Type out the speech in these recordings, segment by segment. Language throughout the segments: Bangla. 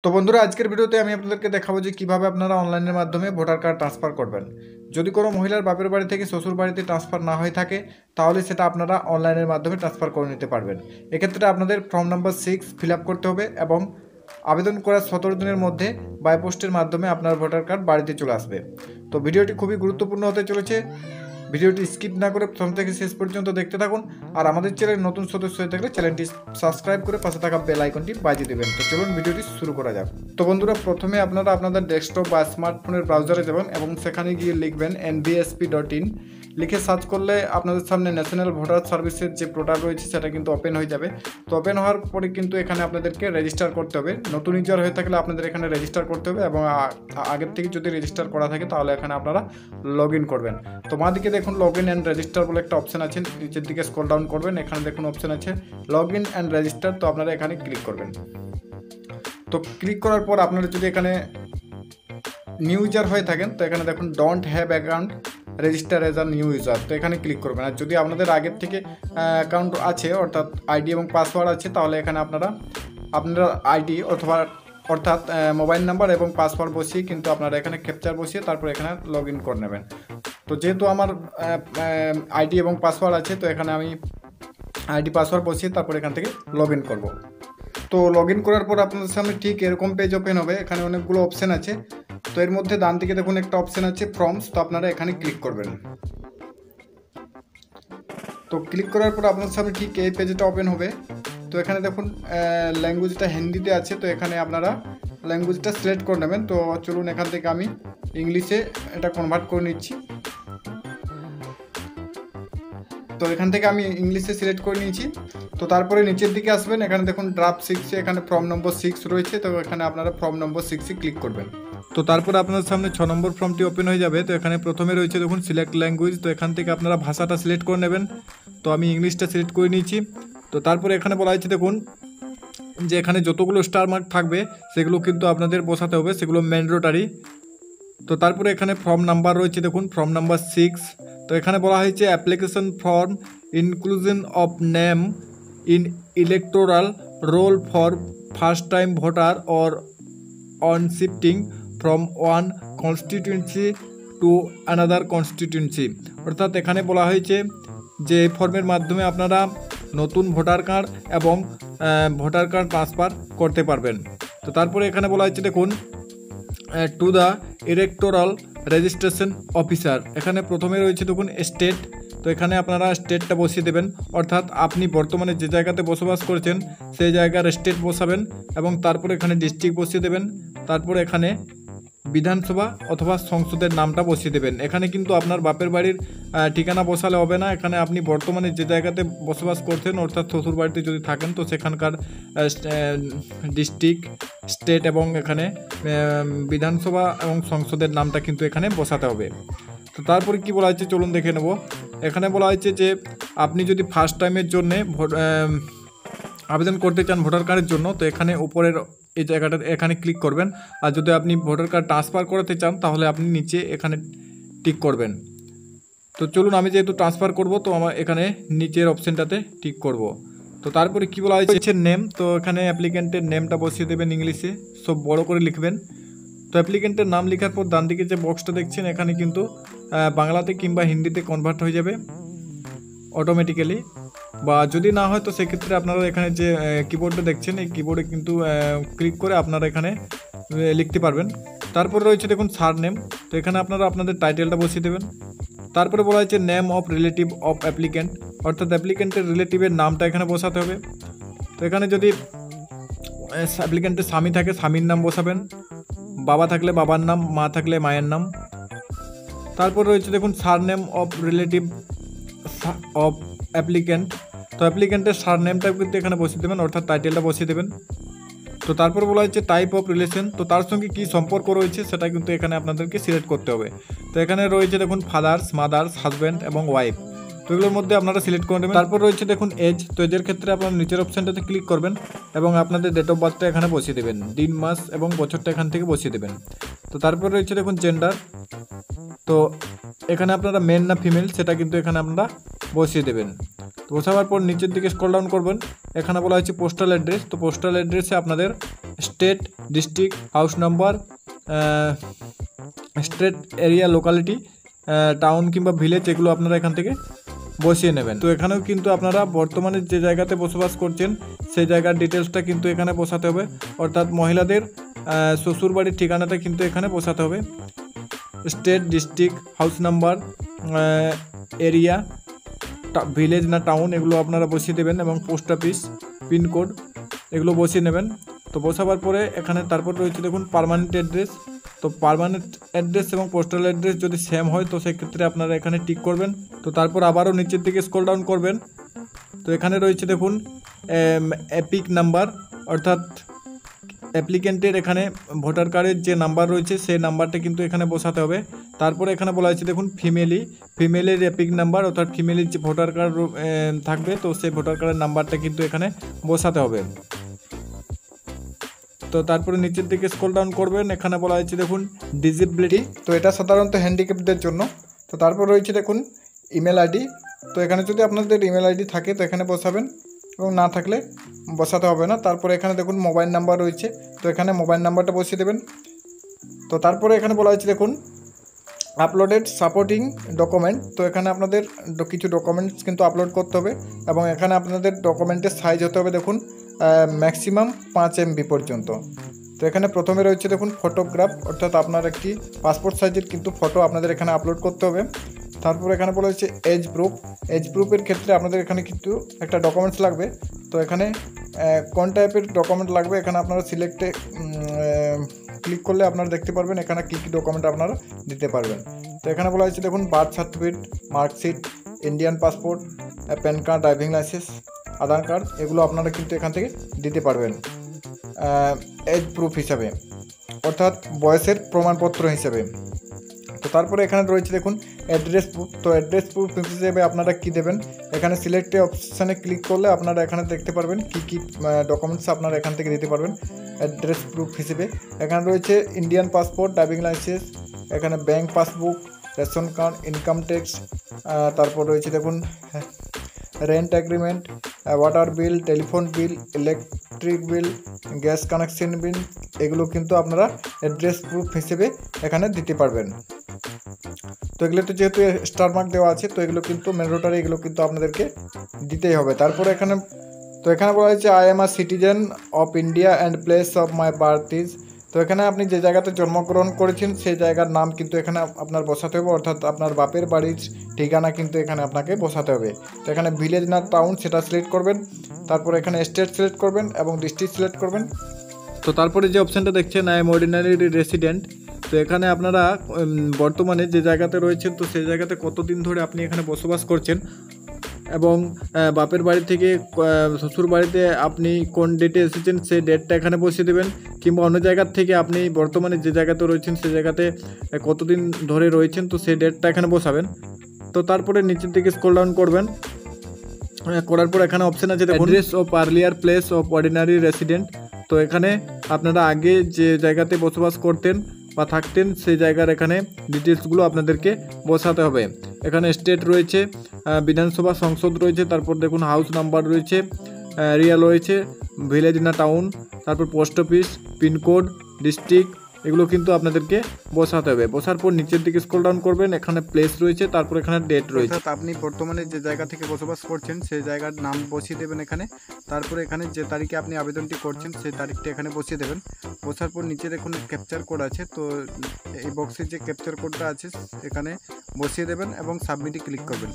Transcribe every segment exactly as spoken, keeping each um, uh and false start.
তো বন্ধুরা আজকের ভিডিওতে আমি আপনাদেরকে দেখাবো যে কিভাবে আপনারা অনলাইনের মাধ্যমে ভোটার কার্ড ট্রান্সফার করবেন। যদি কোনো মহিলার বাপের বাড়ি থেকে শ্বশুর বাড়িতে ট্রান্সফার না হয়ে থাকে তাহলে সেটা আপনারা অনলাইনের মাধ্যমে ট্রান্সফার করে নিতে পারবেন। এক্ষেত্রে আপনাদের form number six fill up করতে হবে এবং আবেদন করার সতেরো দিনের মধ্যে বাই পোস্টের মাধ্যমে আপনার ভোটার কার্ড বাড়িতে চলে আসবে। তো ভিডিওটি খুবই গুরুত্বপূর্ণ হতে চলেছে, ভিডিওটি স্কিপ না করে প্রথম থেকে শেষ পর্যন্ত দেখতে থাকুন। আর আমাদের চ্যানেল নতুন সদস্য হয়ে থাকলে চ্যানেলটি সাবস্ক্রাইব করে পাশে থাকা বেল আইকনটি বাজিয়ে দেবেন। তো চলুন ভিডিওটি শুরু করা যাক। তো বন্ধুরা প্রথমে আপনারা আপনাদের ডেস্কটপ বা স্মার্টফোনের ব্রাউজারে যাবেন এবং সেখানে গিয়ে লিখবেন N B S P dot in. লিখে সার্চ করলে আপনাদের সামনে ন্যাশনাল ভোটার সার্ভিসের যে পোর্টাল রয়েছে সেটা কিন্তু ওপেন হয়ে যাবে। তো ওপেন হওয়ার পরে কিন্তু এখানে আপনাদেরকে রেজিস্টার করতে হবে। নতুন ইউজার হয়ে থাকলে আপনাদের এখানে রেজিস্টার করতে হবে এবং আগের থেকে যদি রেজিস্টার করা থাকে তাহলে এখানে আপনারা লগ ইন করবেন। তো মা দিকে দেখুন লগ ইন অ্যান্ড রেজিস্টার বলে একটা অপশন আছে, নিচের দিকে স্ক্রল ডাউন করবেন, এখানে দেখুন অপশন আছে লগ ইন অ্যান্ড রেজিস্টার। তো আপনারা এখানে ক্লিক করবেন। তো ক্লিক করার পর আপনারা যদি এখানে নিউ ইউজার হয়ে থাকেন তো এখানে দেখুন don't have account register as a new user, তো এখানে ক্লিক করবেন। আর যদি আপনাদের আগের থেকে অ্যাকাউন্ট আছে অর্থাৎ আইডি এবং পাসওয়ার্ড আছে তাহলে এখানে আপনারা আপনারা আইডি অথবা অর্থাৎ মোবাইল নাম্বার এবং পাসওয়ার্ড বসিয়ে কিন্তু আপনারা এখানে ক্যাপচার বসিয়ে তারপর এখানে লগ ইন করে নেবেন। তো যেহেতু আমার আইডি এবং পাসওয়ার্ড আছে তো এখানে আমি আইডি পাসওয়ার্ড বসিয়ে তারপর এখান থেকে লগ ইন করবো। তো লগ ইন করার পর আপনাদের সামনে ঠিক এরকম পেজ ওপেন হবে। এখানে অনেকগুলো অপশান আছে। তো এর মধ্যে ডান দিকে দেখুন একটা অপশান আছে ফর্মস, তো আপনারা এখানে ক্লিক করবেন। তো ক্লিক করার পর আপনাদের সামনে ঠিক এই পেজটা ওপেন হবে। তো এখানে দেখুন ল্যাঙ্গুয়েজটা হিন্দিতে আছে, তো এখানে আপনারা ল্যাঙ্গুয়েজটা সিলেক্ট করে নেবেন। তো চলুন এখান থেকে আমি ইংলিশে এটা কনভার্ট করে নিচ্ছি। তো এখান থেকে আমি ইংলিশে সিলেক্ট করে নিয়েছি। তো তারপরে নিচের দিকে আসবেন, এখানে দেখুন ড্রাফট সিক্সে এখানে ফর্ম নম্বর সিক্স রয়েছে, তো এখানে আপনারা ফর্ম নম্বর সিক্সে ক্লিক করবেন। তো তারপরে আপনার সামনে ছ নম্বর ফর্মটি ওপেন হয়ে যাবে। তো এখানে প্রথমে রয়েছে দেখুন সিলেক্ট ল্যাঙ্গুয়েজ, তো এখান থেকে আপনারা ভাষাটা সিলেক্ট করে নেবেন। তো আমি ইংলিশটা সিলেক্ট করে নিয়েছি। তো তারপরে এখানে বলা হয়েছে দেখুন যে এখানে যতগুলো স্টার মার্ক থাকবে সেগুলো কিন্তু আপনাদের বসাতে হবে, সেগুলো ম্যান্ডেটরি। তো তারপরে এখানে ফর্ম নাম্বার রয়েছে দেখুন ফর্ম নাম্বার সিক্স। তো এখানে বলা হয়েছে application form inclusion of name in electoral roll for first time voter or on shifting from one constituency to another constituency. অর্থাৎ এখানে বলা হয়েছে যে এই ফর্মের মাধ্যমে আপনারা নতুন ভোটার কার্ড এবং ভোটার কার্ড ট্রান্সফার করতে পারবেন। তো তারপরে এখানে বলা হয়েছে দেখুন to the electoral registration officer. এখানে প্রথমে রয়েছে দেখুন স্টেট, তো এখানে আপনারা স্টেটটা বসিয়ে দেবেন, অর্থাৎ আপনি বর্তমানে যে জায়গাতে বসবাস করছেন সেই জায়গার স্টেট বসাবেন এবং তারপরে এখানে ডিস্ট্রিক্ট বসিয়ে দেবেন। তারপরে এখানে বিধানসভা অথবা সংসদের নামটা বসিয়ে দেবেন। এখানে কিন্তু আপনার বাপের বাড়ির ঠিকানা বসালে হবে না, এখানে আপনি বর্তমানে যে জায়গাতে বসবাস করছেন অর্থাৎ শ্বশুর বাড়িতে যদি থাকেন তো সেখানকার ডিস্ট্রিক্ট, স্টেট এবং এখানে বিধানসভা এবং সংসদের নামটা কিন্তু এখানে বসাতে হবে। তো তারপরে কি বলা হয়েছে চলুন দেখে নেব। এখানে বলা হয়েছে যে আপনি যদি ফার্স্ট টাইমের জন্যে আবেদন করতে চান ভোটার কার্ডের জন্য তো এখানে উপরের এই জায়গাটা এখানে ক্লিক করবেন। আর যদি আপনি ভোটার কার্ড ট্রান্সফার করাতে চান তাহলে আপনি নিচে এখানে টিক করবেন। তো চলুন আমি যেহেতু ট্রান্সফার করব তো আমার এখানে নিচের অপশানটাতে টিক করব। তো তারপরে কি বলা হয়েছে নেম, তো এখানে অ্যাপ্লিকেন্টের নেমটা বসিয়ে দেবেন, ইংলিশে সব বড় করে লিখবেন। তো অ্যাপ্লিকেন্টের নাম লেখার পর ডান দিকে যে বক্সটা দেখছেন এখানে কিন্তু বাংলাতে কিংবা হিন্দিতে কনভার্ট হয়ে যাবে অটোমেটিক্যালি, বা যদি না হয় তো সেক্ষেত্রে আপনারা এখানে যে কিবোর্ডটা দেখছেন এই কিবোর্ডে কিন্তু ক্লিক করে আপনারা এখানে লিখতে পারবেন। তারপরে রয়েছে দেখুন সার নেম, তো এখানে আপনারা আপনাদের টাইটেলটা বসিয়ে দেবেন। তারপরে বলা হয়েছে name of relative of applicant, অর্থাৎ অ্যাপ্লিকেন্টের রিলেটিভের নামটা এখানে বসাতে হবে। তো এখানে যদি অ্যাপ্লিকেন্টের স্বামী থাকে স্বামীর নাম বসাবেন, বাবা থাকলে বাবার নাম, মা থাকলে মায়ের নাম। তারপর রয়েছে দেখুন surname of relative of applicant, তো অ্যাপ্লিকেন্টের সার নেমটা কিন্তু এখানে বসিয়ে দেবেন অর্থাৎ টাইটেলটা বসিয়ে দেবেন। তো তারপর বলা হচ্ছে টাইপ অফ রিলেশন, তো তার সঙ্গে কী সম্পর্ক রয়েছে সেটা কিন্তু এখানে আপনাদেরকে সিলেক্ট করতে হবে। তো এখানে রয়েছে দেখুন ফাদার্স, মাদার্স, হাজব্যান্ড এবং ওয়াইফ, তো এগুলোর মধ্যে আপনারা সিলেক্ট করে নেবেন। তারপর রয়েছে দেখুন এজ, তো এজের ক্ষেত্রে আপনারা নিচের অপশানটাতে ক্লিক করবেন এবং আপনাদের ডেট অফ বার্থটা এখানে বসিয়ে দেবেন, দিন মাস এবং বছরটা এখান থেকে বসিয়ে দেবেন। তো তারপর রয়েছে দেখুন জেন্ডার, তো এখানে আপনারা মেল না ফিমেল সেটা কিন্তু এখানে আপনারা বসিয়ে দেবেন। তো বসাবার পর নিচের দিকে স্ক্রল ডাউন করবেন, এখানে বলা হয়েছে পোস্টাল অ্যাড্রেস, তো পোস্টাল অ্যাড্রেসে আপনাদের state, district, house number, state, area, locality, town কিংবা ভিলেজ, এগুলো আপনারা এখান থেকে বসিয়ে নেবেন। তো এখানেও কিন্তু আপনারা বর্তমানে যে জায়গাতে বসবাস করছেন সেই জায়গার ডিটেলসটা কিন্তু এখানে বসাতে হবে, অর্থাৎ মহিলাদের শ্বশুরবাড়ির ঠিকানাটা কিন্তু এখানে বসাতে হবে। State, district, house number, area, village না টাউন, এগুলো আপনারা বসিয়ে দেবেন এবং পোস্ট অফিস, পিনকোড, এগুলো বসিয়ে নেবেন। তো বসাবার পরে এখানে তারপর রয়েছে দেখুন পার্মানেন্ট অ্যাড্রেস। তো পার্মানেন্ট অ্যাড্রেস এবং পোস্টাল অ্যাড্রেস যদি সেম হয় তো সেক্ষেত্রে আপনারা এখানে টিক করবেন। তো তারপর আবারও নিচের দিকে স্ক্রল ডাউন করবেন। তো এখানে রয়েছে দেখুন এপিক নাম্বার, অর্থাৎ অ্যাপ্লিকেন্টের এখানে ভোটার কার্ডের যে নাম্বার রয়েছে সেই নাম্বারটা কিন্তু এখানে বসাতে হবে। তারপরে এখানে বলা হয়েছে দেখুন ফিমেলি, ফিমেলের এপিক নাম্বার, অর্থাৎ ফিমেলের যে ভোটার কার্ড থাকবে তো সেই ভোটার কার্ডের নাম্বারটা কিন্তু এখানে বসাতে হবে। তো তারপরে নিচের দিকে স্ক্রল ডাউন করবেন, এখানে বলা হয়েছে দেখুন ডিসেবিলিটি, তো এটা সাধারণত হ্যান্ডিক্যাপদের জন্য। তো তারপর রয়েছে দেখুন ইমেল আইডি, তো এখানে যদি আপনাদের ইমেল আইডি থাকে তো এখানে বসাবেন এবং না থাকলে বসাতে হবে না। তারপরে এখানে দেখুন মোবাইল নাম্বার রয়েছে, তো এখানে মোবাইল নাম্বারটা বসিয়ে দেবেন। তো তারপরে এখানে বলা হয়েছে দেখুন আপলোডেড সাপোর্টিং ডকুমেন্ট, তো এখানে আপনাদের কিছু ডকুমেন্টস কিন্তু আপলোড করতে হবে এবং এখানে আপনাদের ডকুমেন্টের সাইজ হতে হবে দেখুন ম্যাক্সিমাম পাঁচ এমবি পর্যন্ত। তো এখানে প্রথমে রয়েছে দেখুন ফটোগ্রাফ, অর্থাৎ আপনার একটি পাসপোর্ট সাইজের কিন্তু ফটো আপনাদের এখানে আপলোড করতে হবে। তারপর এখানে বলা হয়েছে এজ প্রুফ, এজ প্রুফের ক্ষেত্রে আপনাদের এখানে কিন্তু একটা ডকুমেন্টস লাগবে। তো এখানে কোন টাইপের ডকুমেন্ট লাগবে এখানে আপনারা সিলেক্টে ক্লিক করলে আপনারা দেখতে পারবেন এখানে কী কী ডকুমেন্ট আপনারা দিতে পারবেন। তো এখানে বলা হয়েছে দেখুন birth certificate, marksheet, Indian passport, PAN card, driving licence, Aadhaar card, এগুলো আপনারা কিন্তু এখান থেকে দিতে পারবেন এজ প্রুফ হিসাবে, অর্থাৎ বয়সের প্রমাণপত্র হিসাবে। তো তারপরে এখানে রয়েছে দেখুন অ্যাড্রেস প্রুফ, তো অ্যাড্রেস প্রুফ হিসেবে আপনারা কী দেবেন এখানে সিলেক্টে অপশানে ক্লিক করলে আপনারা এখানে দেখতে পারবেন কী কী ডকুমেন্টস আপনারা এখান থেকে দিতে পারবেন অ্যাড্রেস প্রুফ হিসেবে। এখানে রয়েছে ইন্ডিয়ান পাসপোর্ট, ড্রাইভিং লাইসেন্স, এখানে bank passbook, ration card, income tax, তারপর রয়েছে দেখুন rent agreement, water bill, telephone bill, electric bill, gas connection bill, এগুলো কিন্তু আপনারা অ্যাড্রেস প্রুফ হিসেবে এখানে দিতে পারবেন। তো এগুলো তো যেহেতু স্টার মার্ক দেওয়া আছে তো এগুলো কিন্তু ম্যান্ডেটরি, এগুলো কিন্তু আপনাদেরকে দিতেই হবে। তারপরে এখানে তো এখানে বলা হয়েছে I am a citizen of India and place of my birth is, তো এখানে আপনি যে জায়গাতে জন্মগ্রহণ করেছেন সেই জায়গার নাম কিন্তু এখানে আপনার বসাতে হবে, অর্থাৎ আপনার বাপের বাড়ির ঠিকানা কিন্তু এখানে আপনাকে বসাতে হবে। তো এখানে ভিলেজ না টাউন সেটা সিলেক্ট করবেন, তারপর এখানে স্টেট সিলেক্ট করবেন এবং ডিস্ট্রিক্ট সিলেক্ট করবেন। তো তারপরে যে অপশানটা দেখছেন আই এম অর্ডিনারি রেসিডেন্ট, তো এখানে আপনারা বর্তমানে যে জায়গাতে রয়েছেন তো সেই জায়গাতে কতদিন ধরে আপনি এখানে বসবাস করছেন এবং বাপের বাড়ি থেকে শ্বশুর বাড়িতে আপনি কোন ডেটে এসেছেন সেই ডেটটা এখানে বসিয়ে দেবেন, কিংবা অন্য জায়গার থেকে আপনি বর্তমানে যে জায়গাতে রয়েছেন সেই জায়গাতে কতদিন ধরে রয়েছেন তো সেই ডেটটা এখানে বসাবেন। তো তারপরে নিচের দিকে স্ক্রল ডাউন করবেন, করার পর এখানে অপশান আছে দেখুন address of earlier place of ordinary resident, তো এখানে আপনারা আগে যে জায়গাতে বসবাস করতেন বা থাকতেন সেই জায়গার এখানে ডিটেলসগুলো আপনাদেরকে বসাতে হবে। এখানে স্টেট রয়েছে, বিধানসভা সংসদ রয়েছে, তারপর দেখুন হাউস নাম্বার রয়েছে, এরিয়া রয়েছে, ভিলেজ না টাউন, তারপর পোস্ট অফিস, পিনকোড, ডিস্ট্রিক্ট, এগুলো কিন্তু আপনাদেরকে বসাতে হবে। বসার পর নিচের দিকে স্ক্রল ডাউন করবেন, এখানে প্লেস রয়েছে, তারপর এখানে ডেট রয়েছে, অর্থাৎ আপনি বর্তমানে যে জায়গা থেকে বসবাস করছেন সেই জায়গার নাম বসিয়ে দেবেন এখানে। তারপরে এখানে যে তারিখে আপনি আবেদনটি করছেন সেই তারিখটা এখানে বসিয়ে দেবেন। বসার পর নিচে দেখুন ক্যাপচার কোড আছে, তো এই বক্সে যে ক্যাপচার কোডটা আছে এখানে বসিয়ে দেবেন এবং সাবমিটে ক্লিক করবেন।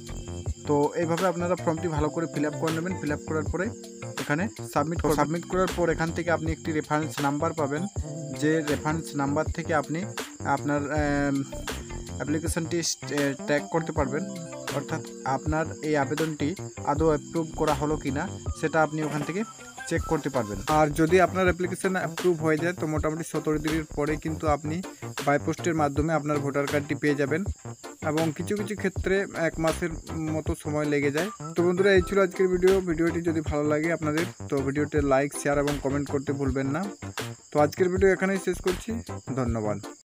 তো এইভাবে আপনারা ফর্মটি ভালো করে ফিল আপ করে নেবেন। ফিল আপ করার পরে এখানে সাবমিট সাবমিট করার পর এখান থেকে আপনি একটি রেফারেন্স নাম্বার পাবেন, যে রেফারেন্স নাম্বার থেকে আপনি আপনার অ্যাপ্লিকেশনটি ট্র্যাক করতে পারবেন, অর্থাৎ আপনার এই আবেদনটি আদৌ অ্যাপ্রুভ করা হলো কি না সেটা আপনি ওখান থেকে চেক করতে পারবেন। আর যদি আপনার অ্যাপ্লিকেশন অ্যাপ্রুভ হয়ে যায় তো মোটামুটি সতেরো দিনের পরে কিন্তু আপনি বাই পোস্টের মাধ্যমে আপনার ভোটার কার্ডটি পেয়ে যাবেন, এবং কিছু কিছু ক্ষেত্রে এক মাসের মতো সময় লেগে যায়। তো বন্ধুরা এই ছিল আজকের ভিডিও। ভিডিওটি যদি ভালো লাগে আপনাদের তো ভিডিওতে লাইক, শেয়ার এবং কমেন্ট করতে ভুলবেন না। তো আজকের ভিডিও এখানেই শেষ করছি, ধন্যবাদ।